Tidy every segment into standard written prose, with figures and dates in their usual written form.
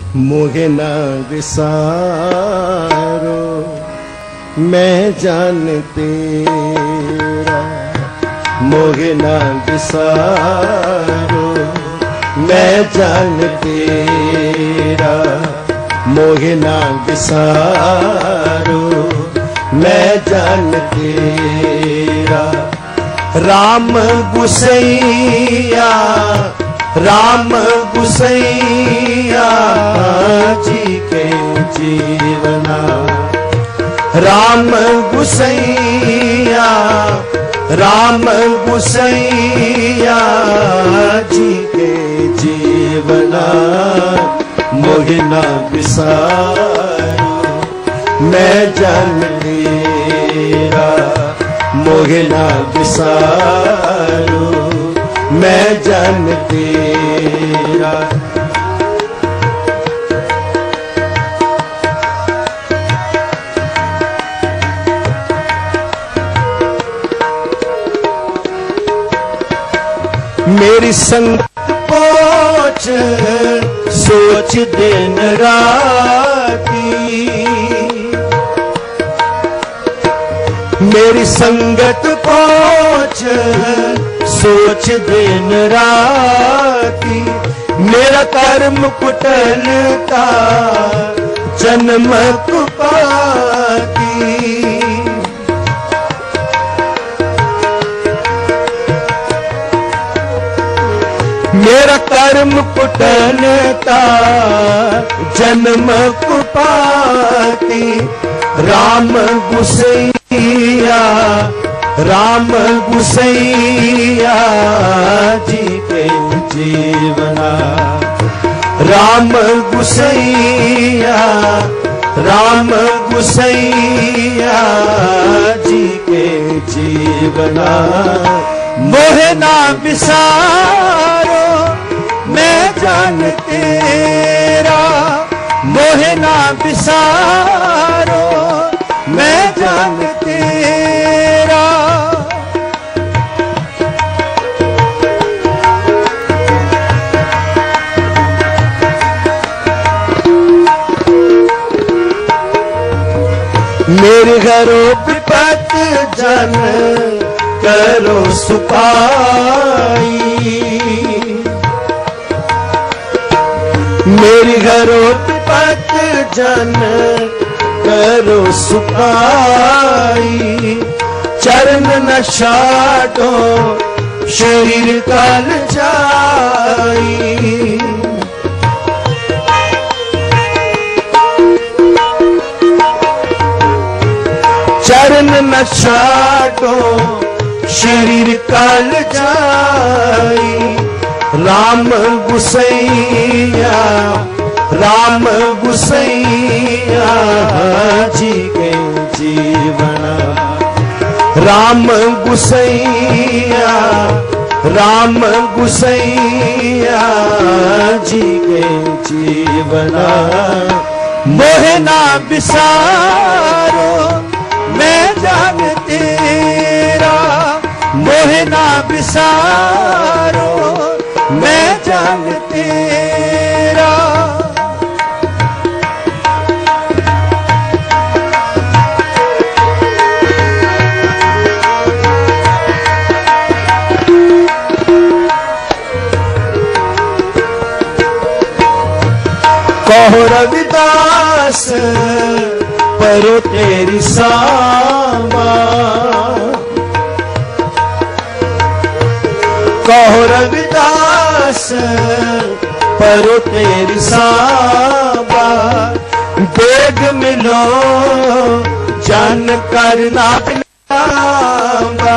मोहे ना विसारो मैं जान तेरा, मोहे ना विसारो मैं जान तेरा, मोहे ना विसारो मैं जान तेरा। राम गुसैया राम गुसैया जी के जीवना, राम गुसैया राम गुसैया जी के जीवना। मोहे ना विसारो मैं जान तेरा, मोहे ना विसारो मैं जान तेरा। मेरी संगत पहुंच सोच दिन राती, मेरी संगत पहुंच सोच दिन राती। मेरा कर्म कुटलता जन्म कुपाती, मेरा कर्म कुटलता जन्म कुपाती। राम गुसैया राम गुसैया जी के जीवना, राम गुसैया राम गुसैया जी के जीवना। मोहे ना विसारो मैं जान तेरा, मोहे ना विसारो मैं जान तेरा। मेरे घरों विपत जन करो सुपाई, मेरे घरों विपत जन करो सुपाई। चरण न छाटो शरीर काल जाई, चरण न छाटो शरीर काल जाई। राम गुसैया राम गुसैया जी के जीवना, राम गुसैया राम गुसैया जी के जीवना। मोहे ना विसारो मैं जान तेरा, मोहे ना विसारो मैं जान तेरा। कहो रविदास परो तेरी सामा, कहो रविदास परो तेरी सामा। बेग मिलो जन करना बिलावा,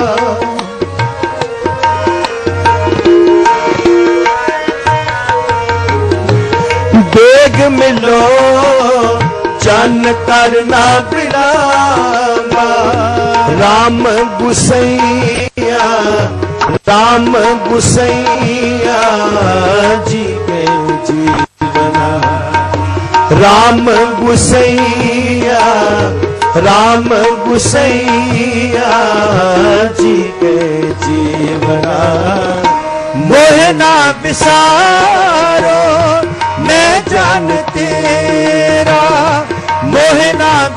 बेग मिलो जन करना बिलावा। राम गुसैया राम गुसैया जी के जीवना, राम गुसैया राम गुसैया जी के जीवना। मोहे ना विसारो मैं जान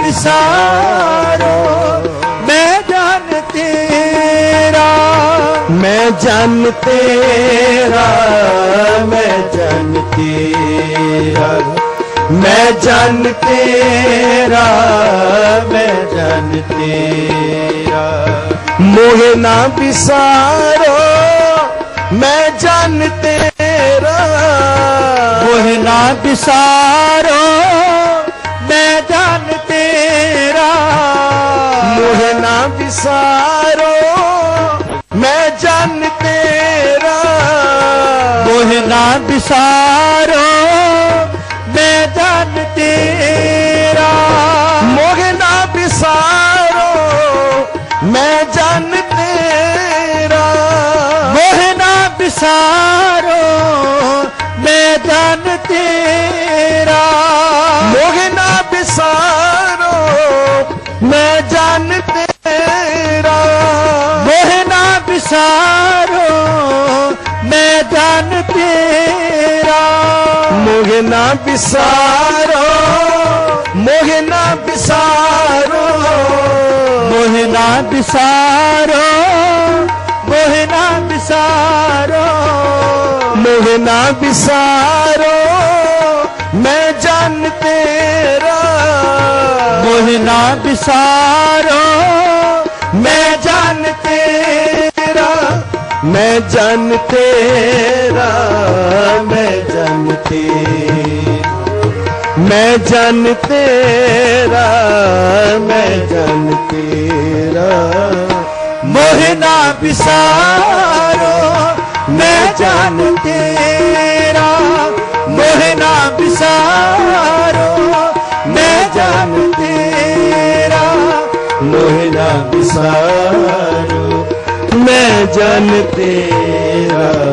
बिसारो मैं जान तेरा, मैं जान तेरा, मैं जान तेरा, मैं जान तेरा, मैं जान तेरा। मोहे ना बिसारो मैं जान तेरा, मोहे ना बिसारो मैं जान तेरा, मोहे ना बिसारो मैं जान तेरा, मोहे ना बिसारो मैं जान तेरा, मोहे ना बिसारो मैं जान तेरा, मोहे ना बिसारो मैं जान तेरा, मोहे ना बिसारो मैं जान तेरा, मोहे ना बिसारो मैं जान तेरा, मोहे ना बिसारो, मोहे ना बिसारो, मोहे ना बिसारो, मोहे ना बिसारो, मोहे ना बिसारो मैं जान तेरा, मोहे ना बिसारो मैं जान तेरा, मैं जान तेरा, मैं जान तेरा, मैं जान तेरा, मैं जान तेरा। मोहे ना बिसारो मैं जान तेरा, मोहे ना बिसारो मैं जान तेरा, मोहे ना बिसारो मैं जान तेरा।